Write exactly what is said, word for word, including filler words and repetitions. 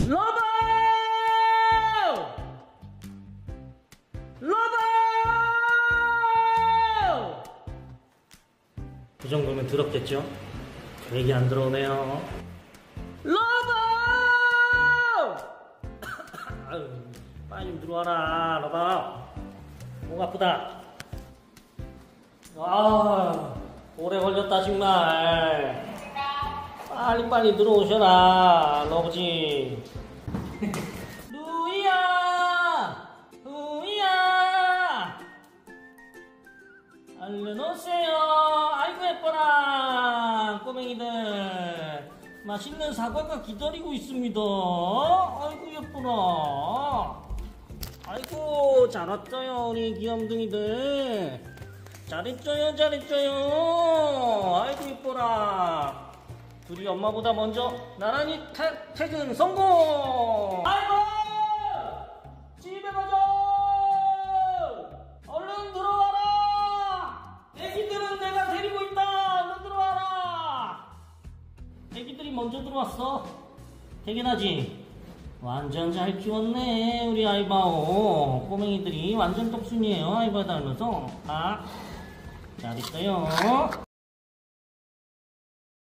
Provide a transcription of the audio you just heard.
러버! 러버! 그 정도면 더럽겠죠? 되게 안 들어오네요. 러버! 아유, 빨리 좀 들어와라, 러버. 목 아프다. 아, 오래 걸렸다 정말. 빨리빨리 들어오셔라, 러브지. 루이야! 루이야! 얼른 오세요. 아이고 예뻐라, 꼬맹이들. 맛있는 사과가 기다리고 있습니다. 아이고 예뻐라. 아이고 잘 왔어요, 우리 귀염둥이들. 잘했죠요, 잘했죠요. 아이고 예뻐라. 둘이 엄마보다 먼저 나란히 태, 퇴근 성공. 아이고 집에 가자. 얼른 들어와라. 애기들은 내가 데리고 있다. 얼른 들어와라. 애기들이 먼저 들어왔어. 대견하지? 완전 잘 키웠네, 우리 아이바오. 꼬맹이들이 완전 똑순이에요, 아이바 닮아서. 아, 잘했어요.